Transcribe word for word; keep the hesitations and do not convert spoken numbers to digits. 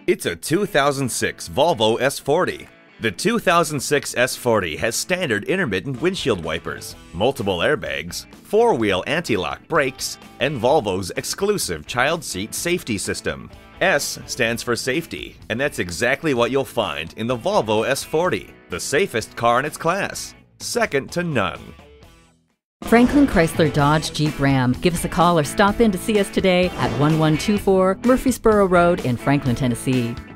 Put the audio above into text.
It's a two thousand six Volvo S forty. The two thousand six S forty has standard intermittent windshield wipers, multiple airbags, four-wheel anti-lock brakes, and Volvo's exclusive child seat safety system. S stands for safety, and that's exactly what you'll find in the Volvo S forty, the safest car in its class, second to none. Franklin Chrysler Dodge Jeep Ram. Give us a call or stop in to see us today at one one two four Murfreesboro Road in Franklin, Tennessee.